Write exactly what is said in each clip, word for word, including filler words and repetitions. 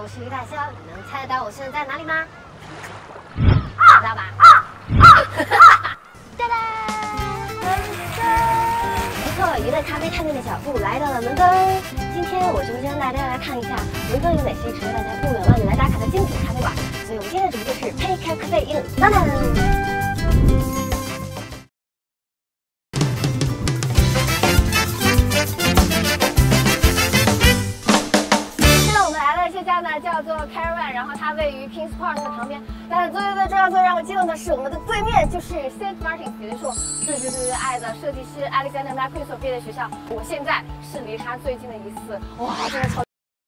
是于大肖，你能猜得到我现在在哪里吗？猜到吧？啊啊！哒哒！一个娱乐咖啡探店的脚步来到了伦敦。今天我就将大家来看一下伦敦有哪些值得大家不远万里来打卡的精品咖啡馆。所以我们今天的主题就是 Paycap Cafe in London。 叫做 Caravan， 然后它位于 Kings Cross 的旁边。但是最最最重要、最让我激动的是，我们的对面就是 Saint Martin 也就是我最最最最爱的设计师 Alexander McQueen 所毕业的学校。我现在是离他最近的一次，哇，真的超。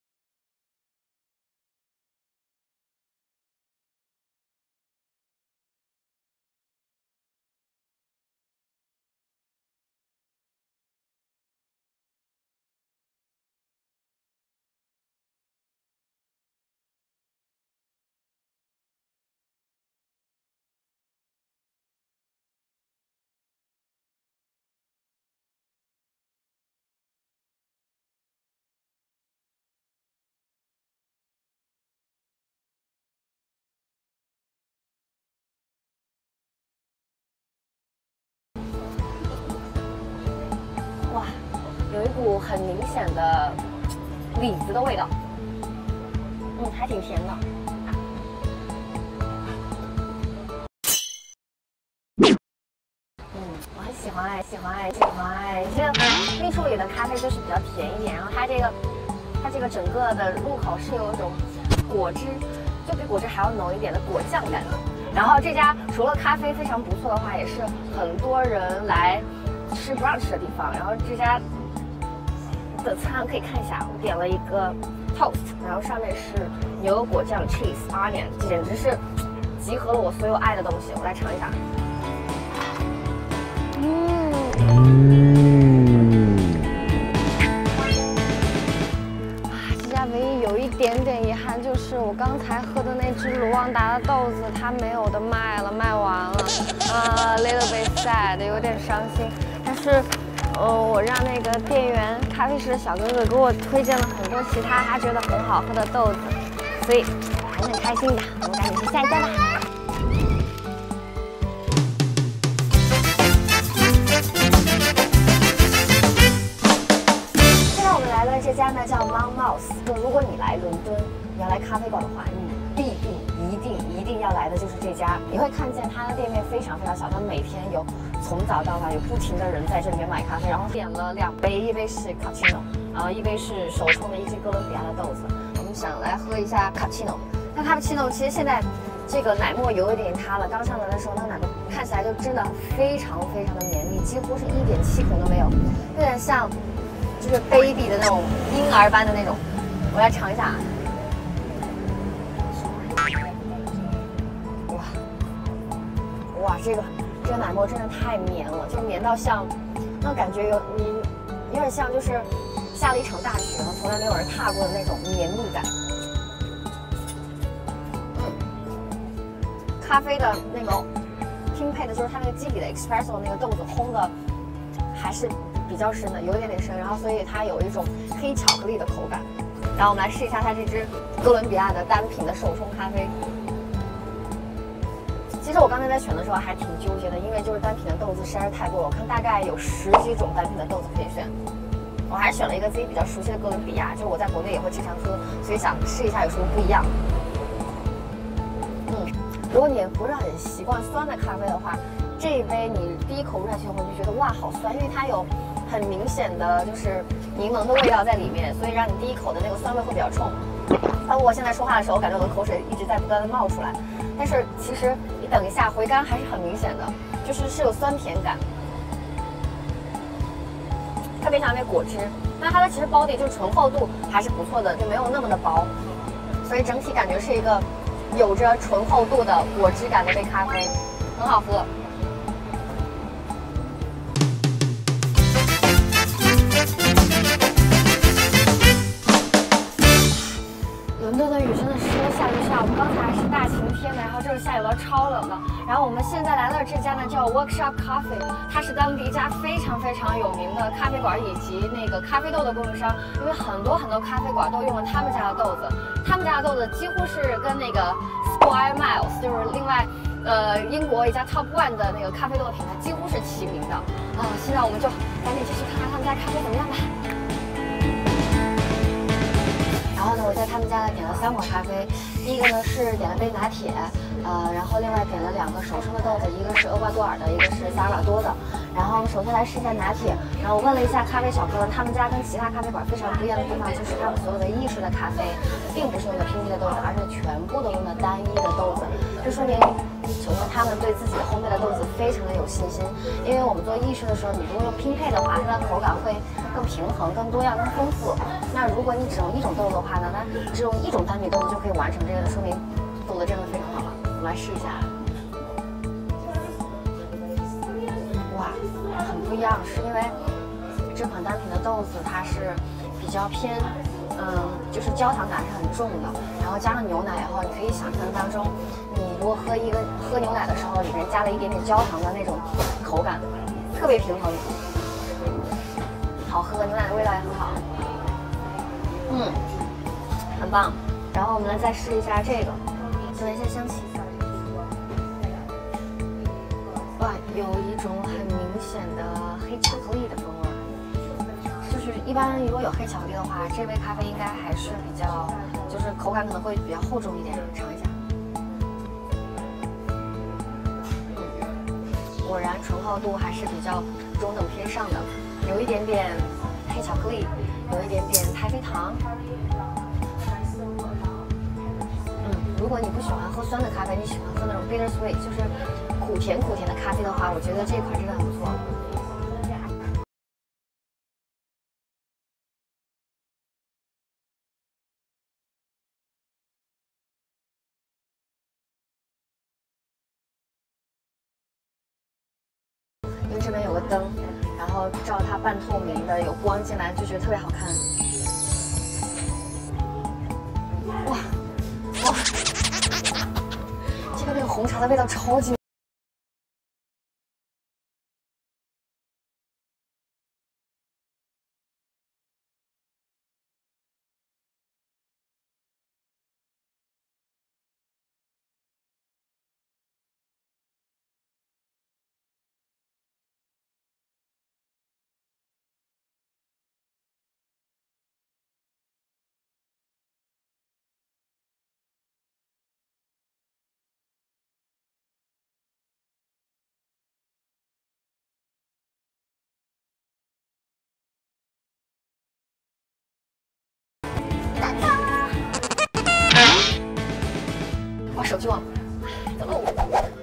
哇，有一股很明显的李子的味道，嗯，还挺甜的。嗯，我很喜欢哎，喜欢哎，喜欢哎。这个蜜处理的咖啡就是比较甜一点，然后它这个它这个整个的入口是有一种果汁，就比果汁还要浓一点的果酱感。然后这家除了咖啡非常不错的话，也是很多人来 吃 brunch 的地方，然后这家的餐可以看一下，我点了一个 toast， 然后上面是牛油果酱 cheese onion， 简直是集合了我所有爱的东西。我来尝一下，嗯，啊，这家唯一有一点点遗憾就是我刚才喝的那只卢旺达的豆子它没有的卖了，卖完了，啊 ，little bit sad， 有点伤心。 但是，呃，我让那个店员咖啡师的小哥哥给我推荐了很多其他他觉得很好喝的豆子，所以还是很开心的。我们赶紧去下一家吧。现在我们来的这家呢叫 Monmouth。就如果你来伦敦，你要来咖啡馆的话，你必定一定一定要来的就是这家。你会看见它的店面非常非常小，它每天有 从早到晚有不停的人在这里面买咖啡，然后点了两杯，一杯是 cappuccino， 然后一杯是手冲的一支哥伦比亚的豆子。我们想来喝一下 cappuccino。那 cappuccino 其实现在这个奶沫有一点塌了，刚上来的时候那奶沫看起来就真的非常非常的绵密，几乎是一点气孔都没有，有点像就是 baby 的那种婴儿般的那种。我来尝一下，哇哇这个。 这个奶沫真的太绵了，就绵到像，那感觉有你有点像就是下了一场大雪，然后从来没有人踏过的那种绵密感。嗯，咖啡的那个拼配的就是它那个基底的 espresso 那个豆子烘的还是比较深的，有一点点深，然后所以它有一种黑巧克力的口感。然后我们来试一下它这支哥伦比亚的单品的手冲咖啡。 其实我刚才在选的时候还挺纠结的，因为就是单品的豆子实在是太多了，我看大概有十几种单品的豆子可以选，我还是选了一个自己比较熟悉的哥伦比亚，就是我在国内也会经常喝，所以想试一下有什么不一样。嗯，如果你不是很习惯酸的咖啡的话，这一杯你第一口入下去后就觉得哇好酸，因为它有很明显的就是柠檬的味道在里面，所以让你第一口的那个酸味会比较冲。包括我现在说话的时候，我感觉我的口水一直在不断的冒出来，但是其实 等一下，回甘还是很明显的，就是是有酸甜感，特别像那果汁。那它的其实包底就是醇厚度还是不错的，就没有那么的薄，所以整体感觉是一个有着醇厚度的果汁感的一杯咖啡，很好喝。伦敦的雨真的时下雨下，我们刚才还是大晴天的，然后这是下雨了。 了，超冷的。然后我们现在来到这家呢，叫 Workshop Coffee， 它是当地一家非常非常有名的咖啡馆以及那个咖啡豆的供应商。因为很多很多咖啡馆都用了他们家的豆子，他们家的豆子几乎是跟那个 Squire Miles， 就是另外呃英国一家 Top One 的那个咖啡豆的品牌几乎是齐名的啊。现在我们就赶紧继续看看他们家咖啡怎么样吧。然后呢，我在他们家呢点了三款咖啡，第一个呢是点了杯拿铁，呃，然后另外点了两个手冲的豆子，一个是厄瓜多尔的，一个是萨尔瓦多的。然后我们首先来试一下拿铁，然后我问了一下咖啡小哥，他们家跟其他咖啡馆非常不一样的地方就是他们所有的意式的咖啡，并不是用的拼配的豆子，而是全部都用的单一的豆子，这说明首先他们对自己烘焙的豆子非常的有信心。因为我们做意式的时候，你如果用拼配的话，它的口感会更平衡、更多样、更丰富。那如果你只用一种豆子的话呢，那只用一种单品豆子就可以完成这个，说明做的真的非常好了。我们来试一下。哇，很不一样，是因为这款单品的豆子它是比较偏，嗯，就是焦糖感是很重的，然后加上牛奶以后，你可以想象当中，你如果喝一个喝牛奶的时候，里面加了一点点焦糖的那种口感，特别平衡，好喝，牛奶的味道也很好，嗯，很棒。然后我们来再试一下这个，闻一下香气。哇，有一种很明显的黑巧克力的风味。就是一般如果有黑巧克力的话，这杯咖啡应该还是比较，就是口感可能会比较厚重一点。尝一下，嗯，果然醇厚度还是比较中等偏上的，有一点点黑巧克力，有一点点太妃糖。如果你不喜欢喝酸的咖啡，你喜欢喝那种 bitter sweet， 就是苦甜苦甜的咖啡的话，我觉得这款真的很不错。因为这边有个灯，然后照它半透明的，有光进来就觉得特别好看。哇哇！这个那个红茶的味道超级。哇，手机忘了，走喽。